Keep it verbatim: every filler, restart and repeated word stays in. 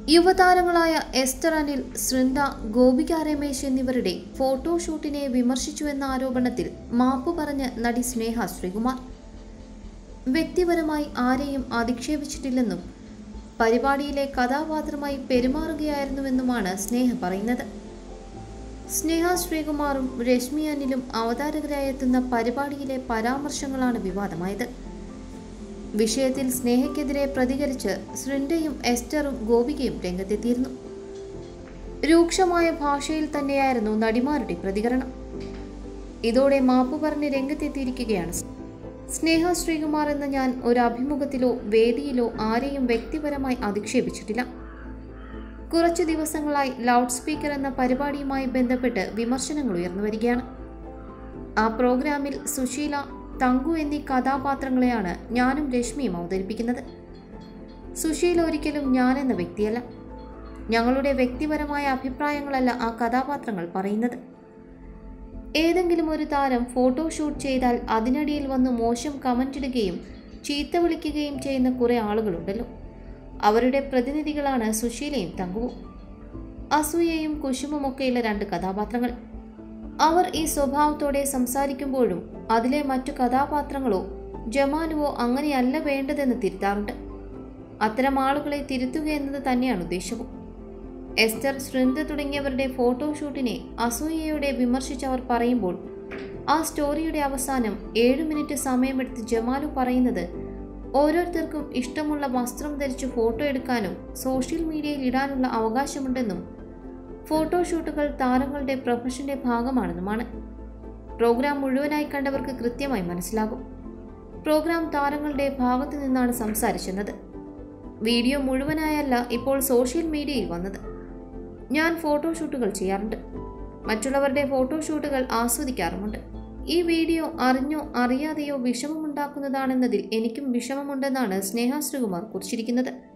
യുവതാരങ്ങളായ എസ്റ്റർ അനിൽ, സൃന്ദ, ഗോപിക രമേശ് എന്നിവരുടെ ഫോട്ടോഷൂട്ടിനെ വിമർശിച്ചുവെന്ന ആരോപണത്തിൽ മാപ്പ് പറഞ്ഞ് നടി സ്നേഹ ശ്രീകുമാർ. വ്യക്തിപരമായി ആരെയും അധിക്ഷേപിച്ചിട്ടില്ലെന്നും പരിപാടിയിലെ കഥാപാത്രമായി പെരുമാറുകയായിരുന്നുവെന്നുമാണ് സ്നേഹ പറയുന്നത്. സ്നേഹ ശ്രീകുമാറും രശ്മി അനിലും അവതാരകരായി എത്തുന്ന പരിപാടിയിലെ പരാമർശങ്ങളാണ് വിവാദമായത്. വിഷയത്തിൽ സ്നേഹയ്ക്കെതിരെ പ്രതികരിച്ച് സൃന്ദയും എസ്റ്ററും ഗോപികയും രംഗത്തെത്തിയിരുന്നു. രൂക്ഷമായ ഭാഷയിൽ തന്നെയായിരുന്നു നടിമാരുടെ പ്രതികരണം. ഇതോടെ മാപ്പ് പറഞ്ഞ് രംഗത്തെത്തിയിരിക്കുകയാണ് സ്നേഹ ശ്രീകുമാർ. എന്ന ഞാൻ ഒരു അഭിമുഖത്തിലോ വേദിയിലോ ആരെയും വ്യക്തിപരമായി അധിക്ഷേപിച്ചിട്ടില്ല. കുറച്ചു ദിവസങ്ങളായി ലൗഡ് സ്പീക്കർ എന്ന പരിപാടിയുമായി ബന്ധപ്പെട്ട് വിമർശനങ്ങൾ ഉയർന്നു വരികയാണ്. ആ പ്രോഗ്രാമിൽ സുശീല, തങ്കു എന്നീ കഥാപാത്രങ്ങളെയാണ് ഞാനും രശ്മിയും അവതരിപ്പിക്കുന്നത്. സുശീല ഒരിക്കലും ഞാനെന്ന വ്യക്തിയല്ല. ഞങ്ങളുടെ വ്യക്തിപരമായ അഭിപ്രായങ്ങളല്ല ആ കഥാപാത്രങ്ങൾ പറയുന്നത്. ഏതെങ്കിലും ഒരു താരം ഫോട്ടോഷൂട്ട് ചെയ്താൽ അതിനിടയിൽ വന്ന് മോശം കമന്റ് ഇടുകയും ചീത്ത വിളിക്കുകയും ചെയ്യുന്ന കുറേ ആളുകളുണ്ടല്ലോ. അവരുടെ പ്രതിനിധികളാണ് സുശീലയും തങ്കുവും. അസൂയയും കുശുമുമൊക്കെയുള്ള രണ്ട് കഥാപാത്രങ്ങൾ. അവർ ഈ സ്വഭാവത്തോടെ സംസാരിക്കുമ്പോഴും അതിലെ മറ്റു കഥാപാത്രങ്ങളോ ജമാലുവോ അങ്ങനെയല്ല വേണ്ടതെന്ന് തിരുത്താറുണ്ട്. അത്തരം ആളുകളെ തിരുത്തുക എന്നത് തന്നെയാണ് ഉദ്ദേശവും. എസ്റ്റർ, സൃന്ദ തുടങ്ങിയവരുടെ ഫോട്ടോഷൂട്ടിനെ അസൂയയോടെ വിമർശിച്ചവർ പറയുമ്പോൾ ആ സ്റ്റോറിയുടെ അവസാനം ഏഴു മിനിറ്റ് സമയമെടുത്ത് ജമാലു പറയുന്നത് ഓരോരുത്തർക്കും ഇഷ്ടമുള്ള വസ്ത്രം ധരിച്ച് ഫോട്ടോ എടുക്കാനും സോഷ്യൽ മീഡിയയിൽ ഇടാനുള്ള അവകാശമുണ്ടെന്നും ഫോട്ടോഷൂട്ടുകൾ താരങ്ങളുടെ പ്രൊഫഷന്റെ ഭാഗമാണെന്നുമാണ്. പ്രോഗ്രാം മുഴുവനായി കണ്ടവർക്ക് കൃത്യമായി മനസ്സിലാകും. പ്രോഗ്രാം താരങ്ങളുടെ ഭാഗത്തു നിന്നാണ് സംസാരിച്ചത്. വീഡിയോ മുഴുവനായല്ല ഇപ്പോൾ സോഷ്യൽ മീഡിയയിൽ വന്നത്. ഞാൻ ഫോട്ടോഷൂട്ടുകൾ ചെയ്യാറുണ്ട്. മറ്റുള്ളവരുടെ ഫോട്ടോഷൂട്ടുകൾ ആസ്വദിക്കാറുമുണ്ട്. ഈ വീഡിയോ അറിഞ്ഞോ അറിയാതെയോ വിഷമമുണ്ടാക്കുന്നതാണെന്നതിൽ എനിക്കും വിഷമമുണ്ടെന്നാണ് സ്നേഹ ശ്രീകുമാർ കുറിച്ചിരിക്കുന്നത്.